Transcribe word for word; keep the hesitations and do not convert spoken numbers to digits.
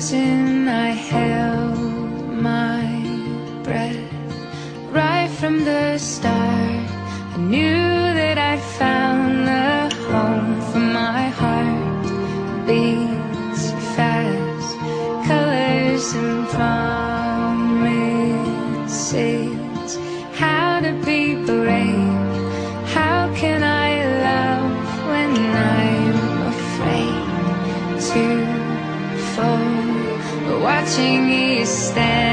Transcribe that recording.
frozen, I held my breath. Right from the start, I knew that I'd found the home for my heart. Beats fast, colors and promises. How to be brave, how can I love when I'm afraid to fall? Watching you stand